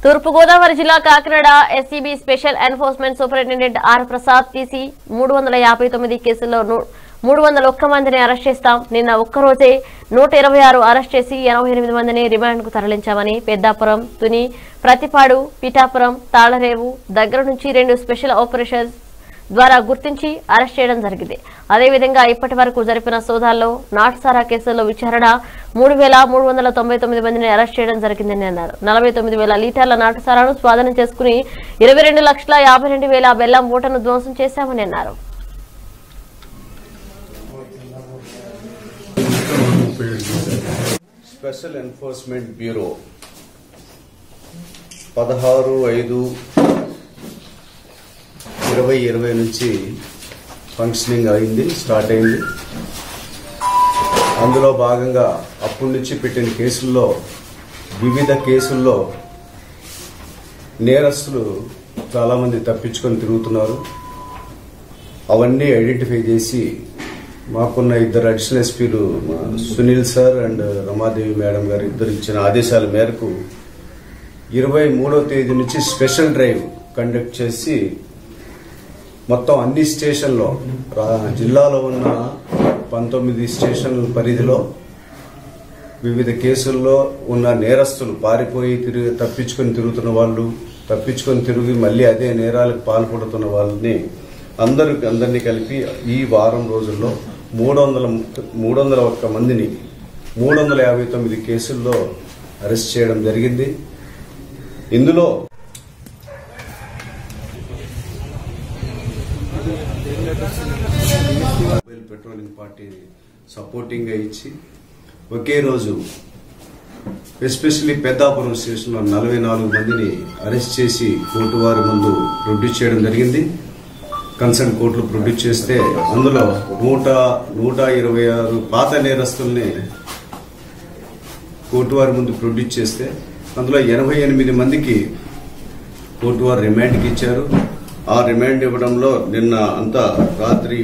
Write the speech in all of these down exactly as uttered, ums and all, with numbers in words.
తూర్పు గోదావరి జిల్లా Kakinada SCB special enforcement superintendent R Prasad తీసి మూడు వందల యాభై తొమ్మిది కేసుల్లో మూడు వందల ఒక్క మందిని అరెస్ట్ చేస్తాం. నిన్న ఒక్కరోజే నూట ఇరవై ఆరు అరెస్ట్ చేసి ఎనభై ఎనిమిది మందిని రిమాండ్ కు తరలించామని పెద్దాపురం, తుని, ప్రతిపాడు, పిఠాపురం, తాళరేవు దగ్గర నుంచి రెండు స్పెషల్ ఆపరేషన్స్ ద్వారా గుర్తించి అరెస్ట్ చేయడం జరిగింది. అదేవిధంగా ఇప్పటి వరకు జరిపిన సోదాల్లో నాటుసారా కేసుల్లో విచారణ మూడు వేల మూడు వందల తొంభై తొమ్మిది మందిని అరెస్ట్ చేయడం జరిగిందని అన్నారు. నలభై తొమ్మిది వేల లీటర్ల నాటుసారాను స్వాధీనం చేసుకుని ఇరవై రెండు లక్షల యాభై రెండు వేల బెల్లం మూటను ధ్వంసం చేశామని అన్నారు. స్పెషల్ ఎన్ఫోర్స్మెంట్ బ్యూరో పదహారు ఐదు ఇరవై ఇరవై నుంచి ఫంక్షనింగ్ అయింది, స్టార్ట్ అయింది. అందులో భాగంగా అప్పటి నుంచి పెట్టిన కేసుల్లో వివిధ కేసుల్లో నేరస్తులు చాలామంది తప్పించుకొని తిరుగుతున్నారు. అవన్నీ ఐడెంటిఫై చేసి మాకున్న ఇద్దరు అడిషనల్ ఎస్పీలు Sunil sir and Ramadevi madam గారు ఇద్దరు ఇచ్చిన ఆదేశాల మేరకు ఇరవై మూడవ తేదీ నుంచి స్పెషల్ డ్రైవ్ కండక్ట్ చేసి మొత్తం అన్ని స్టేషన్లో జిల్లాలో ఉన్న పంతొమ్మిది స్టేషన్ల పరిధిలో వివిధ కేసుల్లో ఉన్న నేరస్తులు పారిపోయి తిరిగి తప్పించుకొని తిరుగుతున్న వాళ్ళు, తప్పించుకొని తిరిగి మళ్ళీ అదే నేరాలకు పాల్పడుతున్న వాళ్ళని అందరూ అందరినీ కలిపి ఈ వారం రోజుల్లో మూడు వందల మూడు వందల ఒక్క మందిని మూడు వందల యాభై తొమ్మిది కేసుల్లో అరెస్ట్ చేయడం జరిగింది. ఇందులో మొబైల్ పెట్రోలింగ్ పార్టీ సపోర్టింగ్ గా ఇచ్చి ఒకే రోజు ఎస్పెషల్లీ పెద్దాపురం స్టేషన్ లో నలభై నాలుగు మందిని అరెస్ట్ చేసి కోర్టు వారి ముందు ప్రొడ్యూస్ చేయడం జరిగింది. కన్సర్న్ కోర్టులు ప్రొడ్యూస్ చేస్తే అందులో నూట నూట ఇరవై ఆరు పాత నేరస్తుల్ని కోర్టు వారి ముందు ప్రొడ్యూస్ చేస్తే అందులో ఎనభై ఎనిమిది మందికి కోర్టు వారు రిమాండ్కి ఇచ్చారు. ఆ రిమాండ్ ఇవ్వడంలో నిన్న అంతా రాత్రి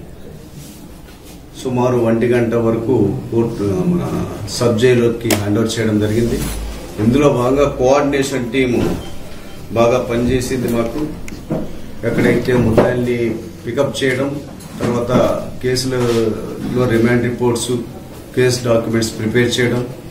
సుమారు ఒంటి గంట వరకు కోర్టు మన సబ్ జైలుకి హ్యాండ్ ఓవర్ చేయడం జరిగింది. ఇందులో భాగంగా కోఆర్డినేషన్ టీము బాగా పనిచేసింది. మాకు ఎక్కడైతే ముద్దాయిల్ని పికప్ చేయడం, తర్వాత కేసులలో remand reports, case documents prepare చేయడం,